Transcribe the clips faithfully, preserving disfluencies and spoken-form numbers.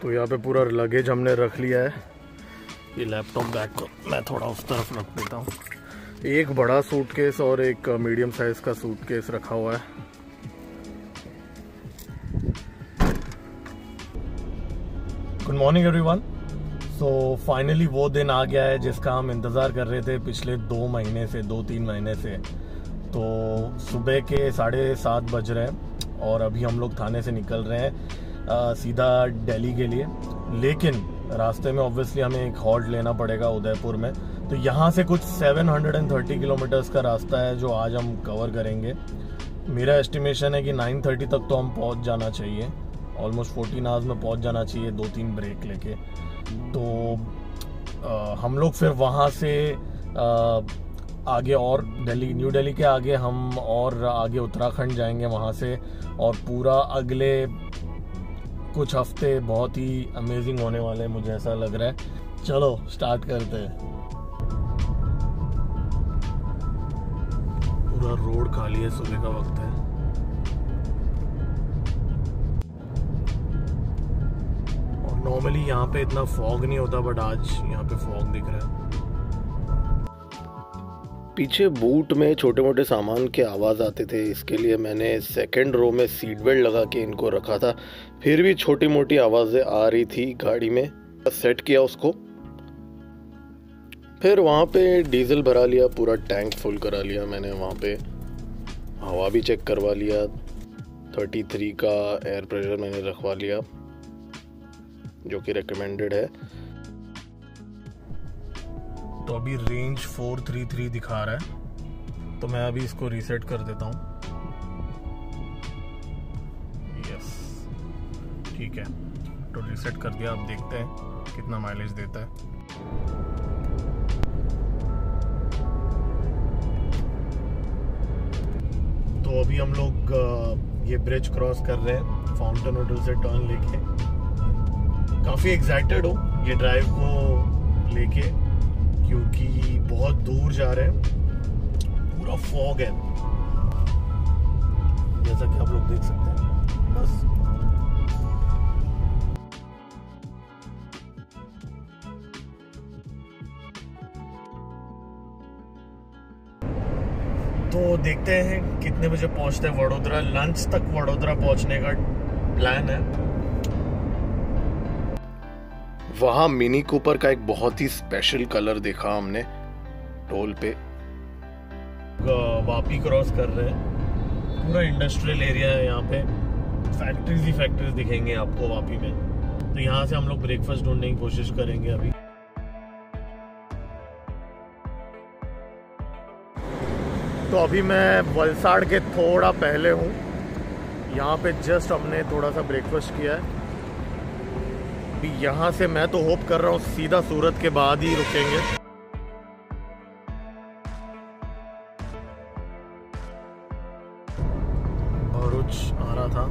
तो यहाँ पे पूरा लगेज हमने रख लिया है। ये लैपटॉप बैग को मैं थोड़ा उस तरफ रख देता हूँ। एक बड़ा सूटकेस और एक मीडियम साइज का सूटकेस रखा हुआ है। Good morning everyone. So finally वो दिन आ गया है जिसका हम इंतज़ार कर रहे थे पिछले दो महीने से, दो तीन महीने से। तो सुबह के साढ़े सात बज रहे हैं और अभी हम लोग थाने से निकल रहे हैं आ, सीधा दिल्ली के लिए। लेकिन रास्ते में ऑब्वियसली हमें एक हॉल्ट लेना पड़ेगा उदयपुर में। तो यहाँ से कुछ सात सौ तीस किलोमीटर्स का रास्ता है जो आज हम कवर करेंगे। मेरा एस्टिमेशन है कि नौ तीस तक तो हम पहुँच जाना चाहिए, ऑलमोस्ट चौदह आवर्स में पहुँच जाना चाहिए, दो तीन ब्रेक लेके। तो आ, हम लोग फिर वहाँ से आ, आगे और दिल्ली, न्यू दिल्ली के आगे हम और आगे उत्तराखंड जाएंगे वहाँ से। और पूरा अगले कुछ हफ्ते बहुत ही अमेजिंग होने वाले हैं, मुझे ऐसा लग रहा है। चलो स्टार्ट करते हैं। पूरा रोड खाली है, सुबह का वक्त है। और नॉर्मली यहाँ पे इतना फॉग नहीं होता, बट आज यहाँ पे फॉग दिख रहा है। पीछे बूट में छोटे मोटे सामान के आवाज़ आते थे, इसके लिए मैंने सेकंड रो में सीट बेल्ट लगा के इनको रखा था। फिर भी छोटी मोटी आवाज़ें आ रही थी गाड़ी में, सेट किया उसको। फिर वहाँ पे डीजल भरा लिया, पूरा टैंक फुल करा लिया मैंने। वहाँ पे हवा भी चेक करवा लिया, तैंतीस का एयर प्रेशर मैंने रखवा लिया जो कि रिकमेंडेड है। तो अभी रेंज चार सौ तैंतीस दिखा रहा है, तो मैं अभी इसको रीसेट कर देता हूँ। यस, ठीक है, तो रीसेट कर दिया। अब देखते हैं कितना माइलेज देता है। तो अभी हम लोग ये ब्रिज क्रॉस कर रहे हैं फाउंटेन होटल से टर्न लेके। काफ़ी एक्साइटेड हूँ ये ड्राइव को लेके, क्योंकि बहुत दूर जा रहे हैं। पूरा फॉग है जैसा कि आप लोग देख सकते हैं। बस तो देखते हैं कितने बजे पहुंचते हैं वडोदरा। लंच तक वडोदरा पहुंचने का प्लान है। वहाँ मिनी कूपर का एक बहुत ही स्पेशल कलर देखा हमने टोल पे। वापी क्रॉस कर रहे हैं, पूरा इंडस्ट्रियल एरिया है यहाँ पे, फैक्ट्रीज ही फैक्ट्रीज दिखेंगे आपको वापी में। तो यहाँ से हम लोग ब्रेकफास्ट ढूंढने की कोशिश करेंगे अभी। तो अभी मैं वलसाड़ के थोड़ा पहले हूँ। यहाँ पे जस्ट हमने थोड़ा सा ब्रेकफास्ट किया है। यहाँ से मैं तो होप कर रहा हूँ सीधा सूरत के बाद ही रुकेंगे। भरूच आ रहा था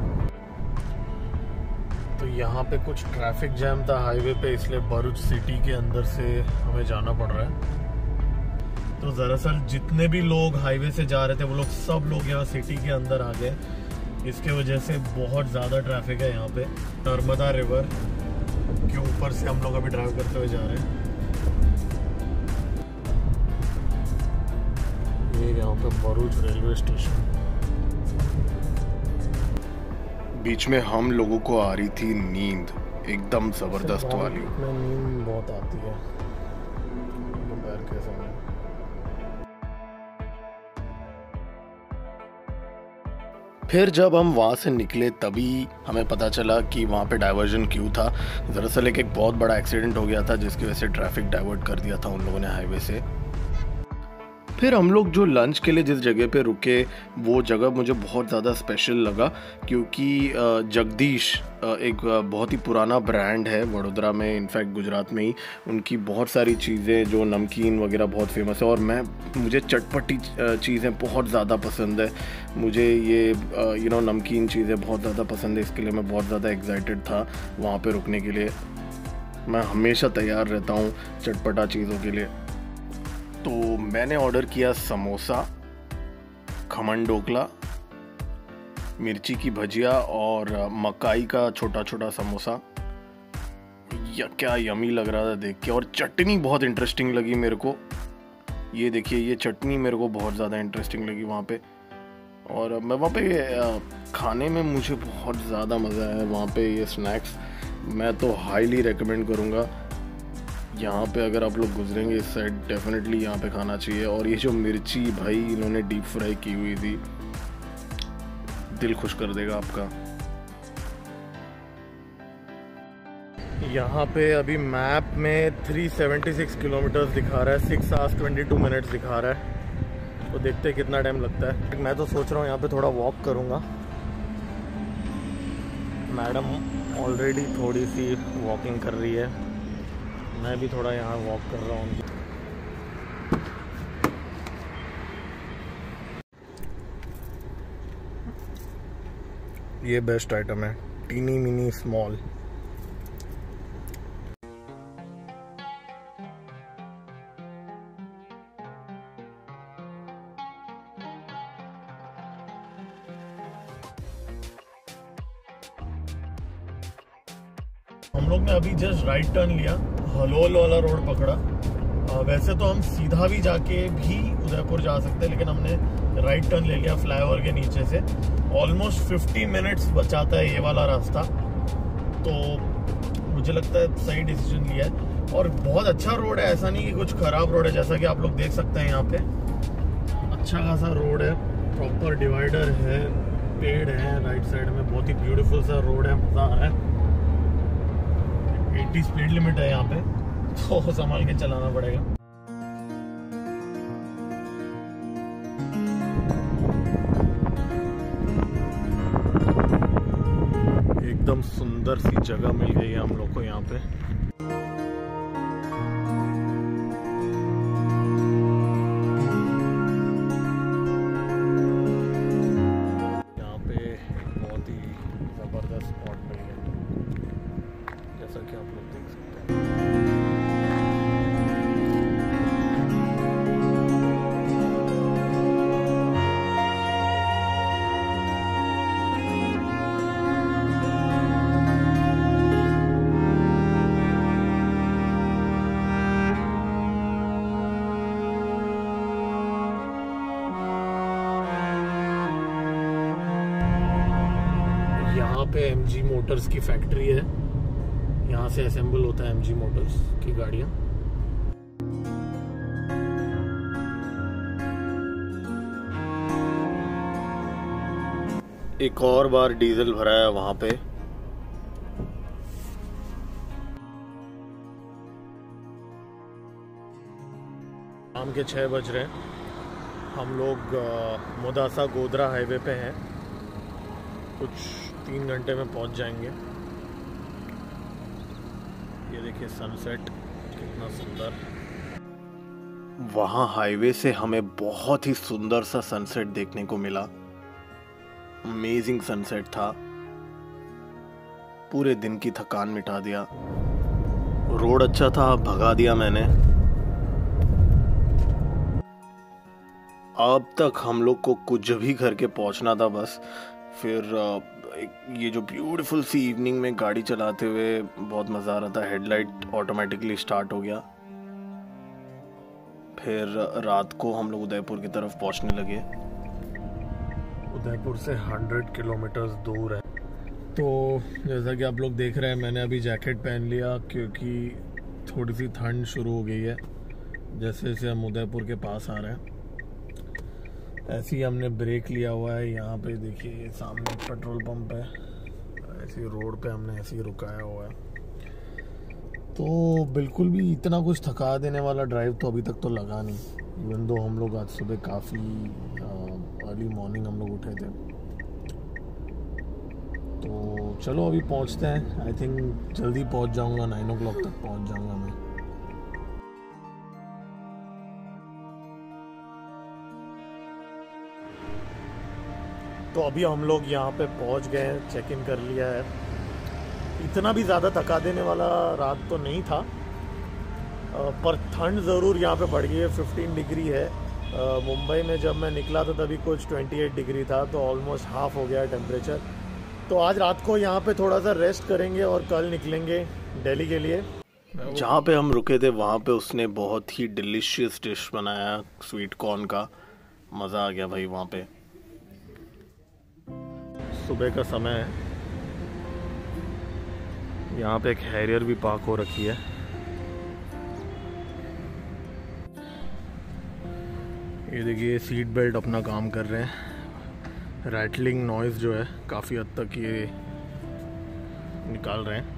तो यहाँ पे कुछ ट्रैफिक जैम था हाईवे पे, इसलिए भरूच सिटी के अंदर से हमें जाना पड़ रहा है। तो दरअसल जितने भी लोग हाईवे से जा रहे थे वो लोग सब लोग यहाँ सिटी के अंदर आ गए। इसके वजह से बहुत ज़्यादा ट्रैफिक है यहाँ पे। नर्मदा रिवर के ऊपर से हम लोग अभी ड्राइव करते हुए जा रहे हैं। ये यहाँ पे भरूच रेलवे स्टेशन। बीच में हम लोगों को आ रही थी नींद, एकदम जबरदस्त वाली। नींद बहुत आती है दोपहर के समय। फिर जब हम वहाँ से निकले तभी हमें पता चला कि वहाँ पे डाइवर्जन क्यों था। दरअसल एक एक बहुत बड़ा एक्सीडेंट हो गया था जिसकी वजह से ट्रैफिक डाइवर्ट कर दिया था उन लोगों ने हाईवे से। फिर हम लोग जो लंच के लिए जिस जगह पे रुके वो जगह मुझे बहुत ज़्यादा स्पेशल लगा, क्योंकि जगदीश एक बहुत ही पुराना ब्रांड है वडोदरा में, इनफैक्ट गुजरात में ही। उनकी बहुत सारी चीज़ें जो नमकीन वगैरह बहुत फेमस है, और मैं मुझे चटपटी चीज़ें बहुत ज़्यादा पसंद है। मुझे ये यू नो नमकीन चीज़ें बहुत ज़्यादा पसंद है, इसके लिए मैं बहुत ज़्यादा एक्साइटेड था वहाँ पे रुकने के लिए। मैं हमेशा तैयार रहता हूँ चटपटा चीज़ों के लिए। तो मैंने ऑर्डर किया समोसा, खमन ढोकला, मिर्ची की भजिया और मकाई का छोटा छोटा समोसा। या क्या यमी लग रहा था देख के। और चटनी बहुत इंटरेस्टिंग लगी मेरे को। ये देखिए, ये चटनी मेरे को बहुत ज़्यादा इंटरेस्टिंग लगी वहाँ पे। और मैं वहाँ पे खाने में मुझे बहुत ज़्यादा मज़ा आया वहाँ पे। ये स्नैक्स मैं तो हाईली रेकमेंड करूँगा। यहाँ पे अगर आप लोग गुजरेंगे इस साइड, डेफिनेटली यहाँ पे खाना चाहिए। और ये जो मिर्ची भाई इन्होंने डीप फ्राई की हुई थी, दिल खुश कर देगा आपका। यहाँ पे अभी मैप में तीन सौ छिहत्तर किलोमीटर्स दिखा रहा है, six hours twenty two minutes दिखा रहा है। तो देखते हैं कितना टाइम लगता है। मैं तो सोच रहा हूँ यहाँ पे थोड़ा वॉक करूँगा। मैडम ऑलरेडी थोड़ी सी वॉकिंग कर रही है, मैं भी थोड़ा यहाँ वॉक कर रहा हूँ। ये बेस्ट आइटम है, टीनी मिनी स्मॉल। हम लोग ने अभी जस्ट राइट टर्न लिया, हलोल वाला रोड पकड़ा। आ, वैसे तो हम सीधा भी जाके भी उदयपुर जा सकते हैं, लेकिन हमने राइट टर्न ले लिया फ्लाईओवर के नीचे से। ऑलमोस्ट फिफ्टी मिनट्स बचाता है ये वाला रास्ता, तो मुझे लगता है सही डिसीजन लिया है। और बहुत अच्छा रोड है, ऐसा नहीं कि कुछ खराब रोड है। जैसा कि आप लोग देख सकते हैं यहाँ पे अच्छा खासा रोड है, प्रॉपर डिवाइडर है, पेड़ है राइट साइड में। बहुत ही ब्यूटीफुल सा रोड है, मज़ा आ रहा है। अस्सी स्पीड लिमिट है यहाँ पे, तो संभाल के चलाना पड़ेगा। एकदम सुंदर सी जगह मिल गई है हम लोग को यहाँ पे। यहाँ पे एक बहुत ही जबरदस्त स्पॉट मिल गया, जैसा कि आप लोग देख सकते हैं। यहाँ पे एमजी मोटर्स की फैक्ट्री है, यहाँ से असेंबल होता है एमजी मोटर्स की गाड़ियाँ। एक और बार डीजल भरा है वहाँ पे। शाम के छः बज रहे हैं, हम लोग मोदासा गोधरा हाईवे पे हैं। कुछ तीन घंटे में पहुँच जाएंगे। ये देखिए सनसेट कितना सुंदर। वहाँ हाईवे से हमें बहुत ही सुंदर सा सनसेट देखने को मिला। अमेजिंग सनसेट था, पूरे दिन की थकान मिटा दिया। रोड अच्छा था, भगा दिया मैंने। अब तक हम लोग को कुछ भी करके पहुंचना था बस। फिर ये जो ब्यूटीफुल सी इवनिंग में गाड़ी चलाते हुए बहुत मज़ा आ रहा था। हेडलाइट ऑटोमेटिकली स्टार्ट हो गया। फिर रात को हम लोग उदयपुर की तरफ पहुंचने लगे। उदयपुर से हंड्रेड किलोमीटर्स दूर है। तो जैसा कि आप लोग देख रहे हैं, मैंने अभी जैकेट पहन लिया क्योंकि थोड़ी सी ठंड शुरू हो गई है जैसे जैसे हम उदयपुर के पास आ रहे हैं। ऐसे ही हमने ब्रेक लिया हुआ है। यहाँ पे देखिए सामने पेट्रोल पंप है, ऐसी रोड पे हमने ऐसे ही रुकाया हुआ है। तो बिल्कुल भी इतना कुछ थका देने वाला ड्राइव तो अभी तक तो लगा नहीं। इवन दो हम लोग आज सुबह काफ़ी अर्ली मॉर्निंग हम लोग उठे थे। तो चलो अभी पहुँचते हैं। आई थिंक जल्दी पहुँच जाऊँगा, नाइन ओ क्लॉक तक पहुँच जाऊँगा मैं। तो अभी हम लोग यहाँ पे पहुँच गए हैं, चेक इन कर लिया है। इतना भी ज़्यादा थका देने वाला रात तो नहीं था, पर ठंड ज़रूर यहाँ पे बढ़ गई है। फिफ्टीन डिग्री है। मुंबई में जब मैं निकला था तभी कुछ अट्ठाईस डिग्री था, तो ऑलमोस्ट हाफ हो गया टेम्परेचर। तो आज रात को यहाँ पे थोड़ा सा रेस्ट करेंगे और कल निकलेंगे दिल्ली के लिए। जहाँ पे हम रुके थे वहाँ पे उसने बहुत ही डिलीशियस डिश बनाया स्वीट कॉर्न का, मज़ा आ गया भाई वहाँ पे। सुबह का समय है, यहाँ पे एक हैरियर भी पार्क हो रखी है। ये देखिए सीट बेल्ट अपना काम कर रहे हैं। रैटलिंग नॉइज़ जो है काफ़ी हद तक ये निकाल रहे हैं।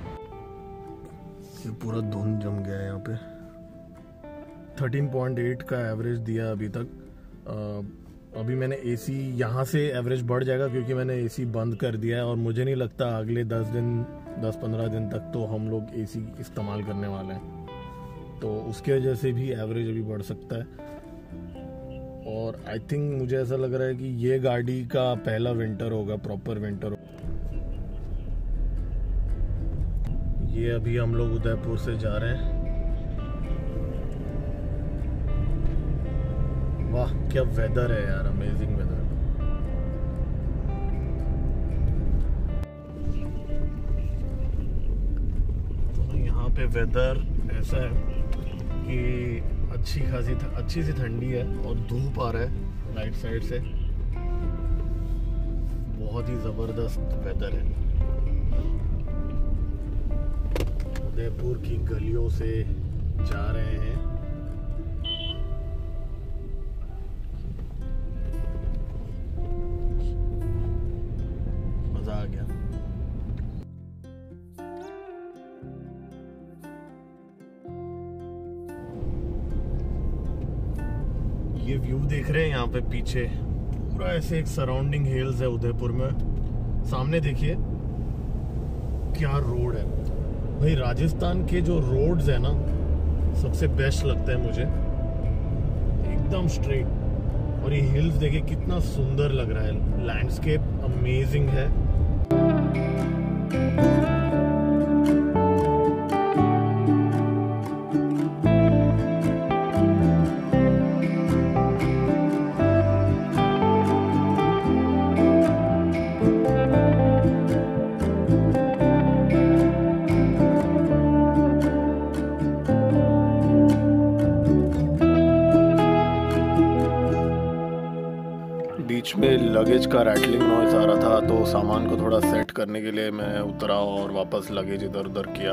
ये पूरा धुंध जम गया है यहाँ पे। थर्टीन पॉइंट एट का एवरेज दिया अभी तक। आ, अभी मैंने एसी यहाँ से एवरेज बढ़ जाएगा क्योंकि मैंने एसी बंद कर दिया है और मुझे नहीं लगता अगले दस दिन दस पंद्रह दिन तक तो हम लोग एसी इस्तेमाल करने वाले हैं, तो उसकी वजह से भी एवरेज अभी बढ़ सकता है। और आई थिंक मुझे ऐसा लग रहा है कि ये गाड़ी का पहला विंटर होगा, प्रॉपर विंटर। ये अभी हम लोग उदयपुर से जा रहे हैं। वाह क्या वेदर है यार, अमेजिंग वेदर। तो यहाँ पे वेदर ऐसा है कि अच्छी खासी अच्छी सी ठंडी है और धूप आ रहा है राइट साइड से। बहुत ही ज़बरदस्त वेदर है। उदयपुर की गलियों से जा रहे हैं। मज़ा आ गया। ये व्यू देख रहे हैं यहाँ पे पीछे, पूरा ऐसे एक सराउंडिंग हिल्स है उदयपुर में। सामने देखिए क्या रोड है भाई। राजस्थान के जो रोड्स है ना सबसे बेस्ट लगता है मुझे, एकदम स्ट्रेट। और ये हिल्स देखिए कितना सुंदर लग रहा है, लैंडस्केप अमेजिंग है। बीच में लगेज का रैटलिंग नॉइज आ रहा था तो सामान को थोड़ा सेट करने के लिए मैं उतरा और वापस लगेज इधर उधर किया।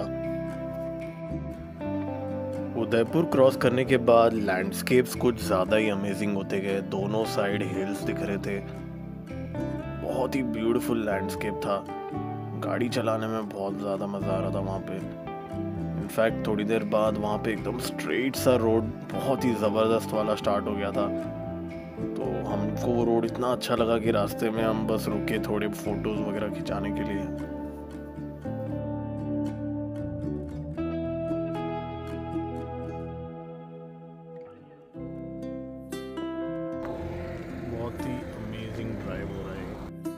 उदयपुर क्रॉस करने के बाद लैंडस्केप्स कुछ ज़्यादा ही अमेजिंग होते गए। दोनों साइड हिल्स दिख रहे थे, बहुत ही ब्यूटीफुल लैंडस्केप था। गाड़ी चलाने में बहुत ज़्यादा मज़ा आ रहा था वहाँ पे। इनफैक्ट थोड़ी देर बाद वहाँ पे एकदम स्ट्रेट सा रोड बहुत ही ज़बरदस्त वाला स्टार्ट हो गया था। तो हमको वो रोड इतना अच्छा लगा कि रास्ते में हम बस रुके थोड़े फोटोज वगैरह खिंचाने के लिए। बहुत ही अमेजिंग ड्राइव हो रहा है।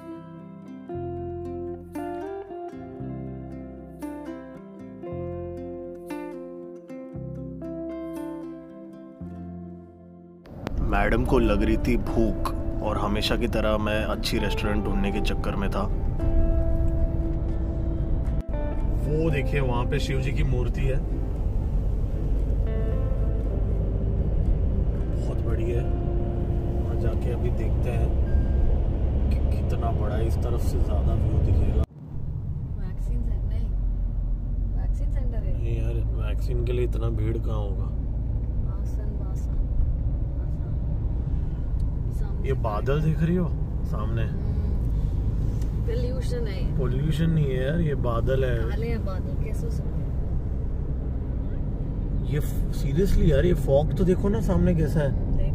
मैडम को लग रही थी भूख और हमेशा की तरह मैं अच्छी रेस्टोरेंट ढूंढने के चक्कर में था। वो देखिए वहां पे शिव जी की मूर्ति है, बहुत बड़ी है। वहां जाके अभी देखते हैं कि कितना बड़ा है। इस तरफ से ज्यादा व्यू दिखेगा। वैक्सीन सेंटर नहीं, वैक्सीन सेंटर है नहीं यार, वैक्सीन के लिए इतना भीड़ कहाँ होगा। ये बादल देख रही हो सामने, पोल्यूशन है। पोल्यूशन नहीं है यार, ये बादल है। काले हैं बादल, कैसे हो सकते? ये सीरियसली यार, ये फॉग तो देखो ना सामने कैसा है। देख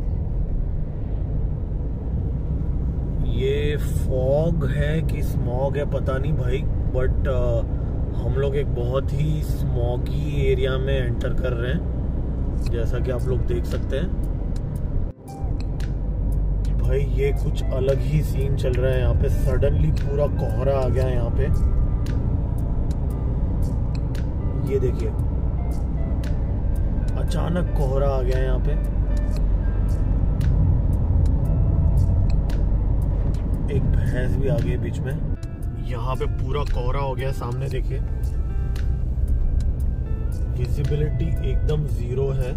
ये फॉग है कि स्मॉग है पता नहीं भाई, बट हम लोग एक बहुत ही स्मॉगी एरिया में एंटर कर रहे हैं, जैसा कि आप लोग देख सकते हैं। भाई ये कुछ अलग ही सीन चल रहा है यहाँ पे। सडनली पूरा कोहरा आ गया है यहाँ पे। ये देखिए अचानक कोहरा आ गया है यहाँ पे। एक भैंस भी आ गई बीच में। यहाँ पे पूरा कोहरा हो गया, सामने देखिए विजिबिलिटी एकदम जीरो है।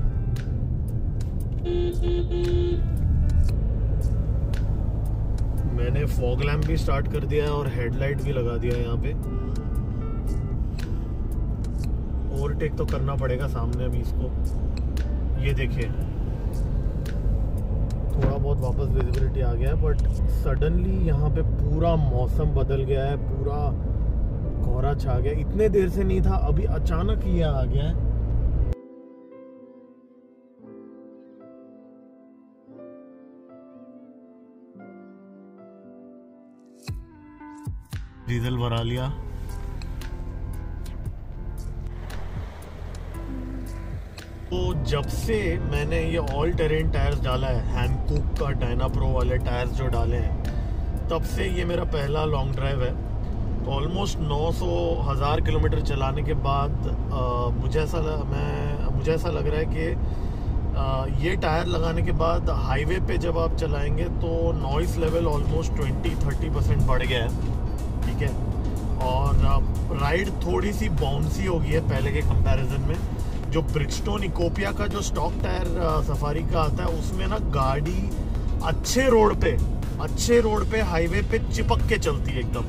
मैंने फॉग लैम्प भी स्टार्ट कर दिया है और हेडलाइट भी लगा दिया है यहाँ पे। ओवरटेक तो करना पड़ेगा सामने अभी इसको। ये देखिए थोड़ा बहुत वापस विजिबिलिटी आ गया है, बट सडनली यहाँ पे पूरा मौसम बदल गया है, पूरा कोहरा छा गया। इतने देर से नहीं था, अभी अचानक ये आ गया है। डीजल भरा लिया। तो जब से मैंने ये ऑल टेरेन टायर्स डाला है, हैनकुक का डायनाप्रो वाले टायर्स जो डाले हैं, तब से ये मेरा पहला लॉन्ग ड्राइव है। तो ऑलमोस्ट नौ सौ हज़ार किलोमीटर चलाने के बाद आ, मुझे ऐसा मैं मुझे ऐसा लग रहा है कि आ, ये टायर लगाने के बाद हाईवे पे जब आप चलाएंगे तो noise level almost twenty thirty percent बढ़ गया है। ठीक है, और राइड थोड़ी सी बाउंसी हो गई है पहले के कंपैरिजन में। जो ब्रिजस्टोन इकोपिया का जो स्टॉक टायर सफारी का आता है, उसमें ना गाड़ी अच्छे रोड पे अच्छे रोड पे हाईवे पे चिपक के चलती है एकदम।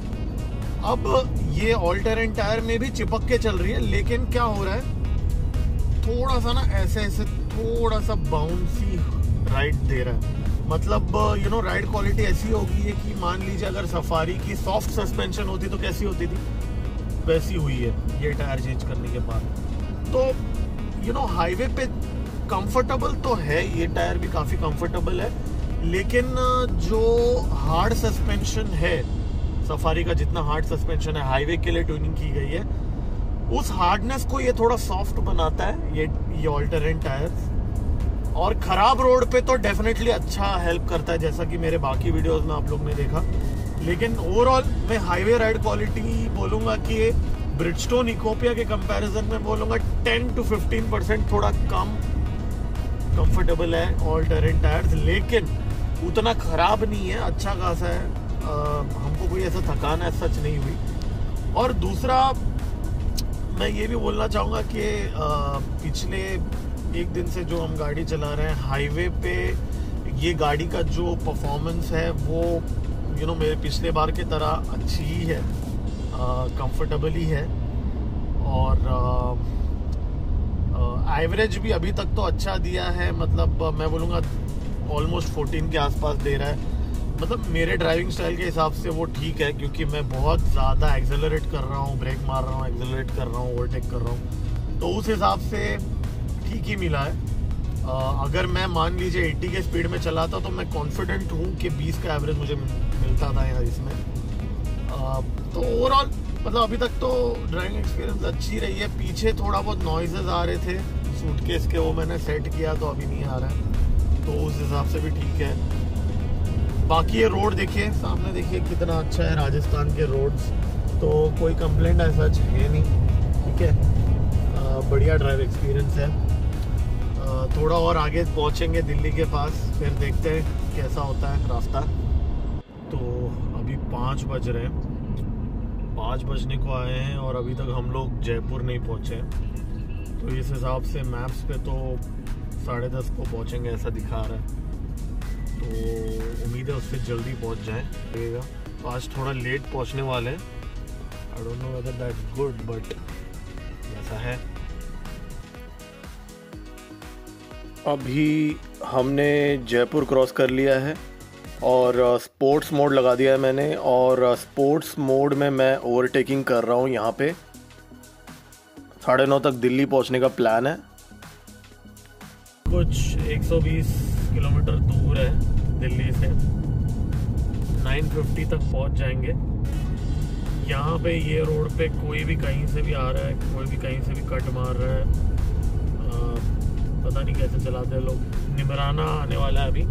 अब ये ऑल टेरेन टायर में भी चिपक के चल रही है, लेकिन क्या हो रहा है, थोड़ा सा ना ऐसे ऐसे थोड़ा सा बाउंसी राइड दे रहा है। मतलब यू नो राइड क्वालिटी ऐसी होगी है कि मान लीजिए अगर सफारी की सॉफ्ट सस्पेंशन होती तो कैसी होती थी, वैसी हुई है ये टायर चेंज करने के बाद। तो यू नो हाईवे पे कंफर्टेबल तो है, ये टायर भी काफ़ी कंफर्टेबल है, लेकिन जो हार्ड सस्पेंशन है सफारी का, जितना हार्ड सस्पेंशन है हाईवे के लिए ट्यूनिंग की गई है, उस हार्डनेस को ये थोड़ा सॉफ्ट बनाता है ये ये ऑल टेरेन टायर्स। और खराब रोड पे तो डेफिनेटली अच्छा हेल्प करता है, जैसा कि मेरे बाकी वीडियोस में आप लोग ने देखा। लेकिन ओवरऑल मैं हाईवे राइड क्वालिटी बोलूँगा कि ब्रिजस्टोन इकोपिया के कंपैरिजन में बोलूँगा टेन टू फिफ्टीन परसेंट थोड़ा कम कंफर्टेबल है ऑल टेरेन टायर्स, लेकिन उतना खराब नहीं है, अच्छा खासा है। आ, हमको कोई ऐसा थकान है सच नहीं हुई। और दूसरा मैं ये भी बोलना चाहूँगा कि आ, पिछले एक दिन से जो हम गाड़ी चला रहे हैं हाईवे पे, ये गाड़ी का जो परफॉर्मेंस है वो यू नो मेरे पिछले बार की तरह अच्छी ही है, कंफर्टेबल ही है। और एवरेज भी अभी तक तो अच्छा दिया है, मतलब मैं बोलूँगा ऑलमोस्ट फोर्टीन के आसपास दे रहा है। मतलब मेरे ड्राइविंग स्टाइल के हिसाब से वो ठीक है, क्योंकि मैं बहुत ज़्यादा एक्सेलरेट कर रहा हूँ, ब्रेक मार रहा हूँ, एक्सेलरेट कर रहा हूँ, ओवरटेक कर रहा हूँ, तो उस हिसाब से ठीक ही मिला है। आ, अगर मैं मान लीजिए अस्सी के स्पीड में चलाता तो मैं कॉन्फिडेंट हूँ कि बीस का एवरेज मुझे मिलता था यहाँ इसमें। आ, तो ओवरऑल मतलब अभी तक तो ड्राइविंग एक्सपीरियंस अच्छी रही है। पीछे थोड़ा बहुत नॉइजेज आ रहे थे सूटकेस के, वो मैंने सेट किया तो अभी नहीं आ रहा है, तो उस हिसाब से भी ठीक है। बाकी ये रोड देखिए, सामने देखिए कितना अच्छा है, राजस्थान के रोड्स, तो कोई कंप्लेंट ऐसा है नहीं। ठीक है, आ, बढ़िया ड्राइव एक्सपीरियंस है। आ, थोड़ा और आगे पहुंचेंगे दिल्ली के पास, फिर देखते हैं कैसा होता है रास्ता। तो अभी पाँच बज रहे हैं, पाँच बजने को आए हैं और अभी तक हम लोग जयपुर नहीं पहुंचे हैं। तो इस हिसाब से मैप्स पे तो साढ़े दस को पहुंचेंगे ऐसा दिखा रहा है, तो उम्मीद है उससे जल्दी पहुंच जाए लगेगा। आज थोड़ा लेट पहुंचने वाले हैं, I don't know whether that's good, but ऐसा है। अभी हमने जयपुर क्रॉस कर लिया है और स्पोर्ट्स मोड लगा दिया है मैंने, और स्पोर्ट्स मोड में मैं ओवरटेकिंग कर रहा हूँ। यहाँ पे साढ़े नौ तक दिल्ली पहुँचने का प्लान है। कुछ एक सौ बीस किलोमीटर दूर है दिल्ली से, नौ सौ पचास तक पहुँच जाएंगे। यहाँ पे ये रोड पे कोई भी कहीं से भी आ रहा है, कोई भी कहीं से भी कट मार रहा है, आ, पता नहीं कैसे चलाते हैं लोग। निमराना आने वाला है अभी,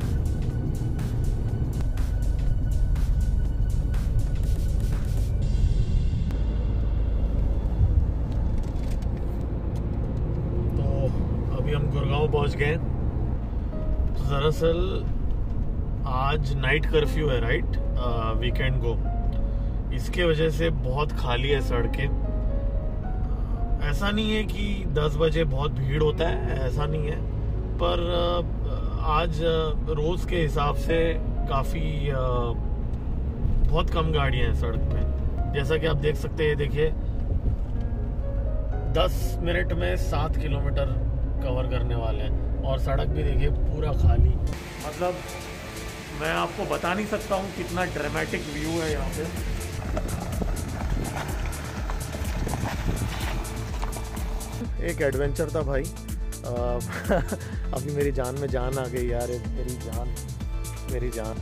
हम गुड़गांव पहुंच गए। तो दरअसल आज नाइट कर्फ्यू है, राइट, वीकेंड को, इसके वजह से बहुत खाली है सड़कें। ऐसा नहीं है कि दस बजे बहुत भीड़ होता है, ऐसा नहीं है, पर आज रोज के हिसाब से काफी बहुत कम गाड़ियां हैं सड़क पे। जैसा कि आप देख सकते हैं, देखिए दस मिनट में सात किलोमीटर कवर करने वाले हैं और सड़क भी देखिए पूरा खाली। मतलब मैं आपको बता नहीं सकता हूँ कितना ड्रामेटिक व्यू है यहाँ पे। एक एडवेंचर था भाई। आ, अभी मेरी जान में जान आ गई यार, मेरी जान मेरी जान।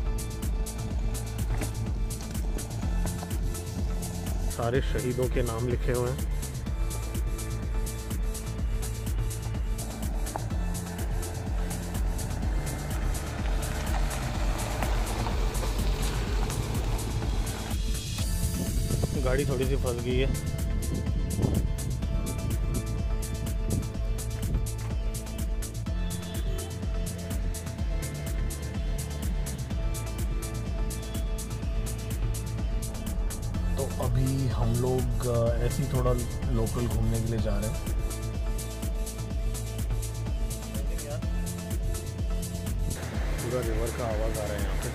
सारे शहीदों के नाम लिखे हुए हैं। गाड़ी थोड़ी सी फंस गई है। तो अभी हम लोग ऐसे ही थोड़ा लोकल घूमने के लिए जा रहे हैं। पूरा रिवर का आवाज आ रहा है यहाँ पे।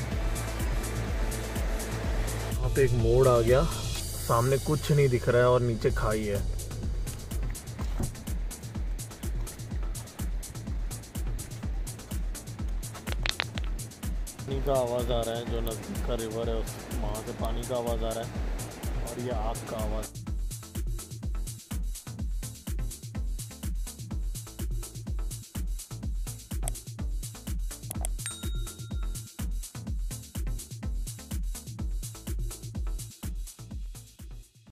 यहाँ पे एक मोड़ आ गया, सामने कुछ नहीं दिख रहा है और नीचे खाई है। पानी का आवाज़ आ रहा है, जो नज़दीक का रिवर है उस वहाँ से पानी का आवाज़ आ रहा है और ये आग का आवाज़।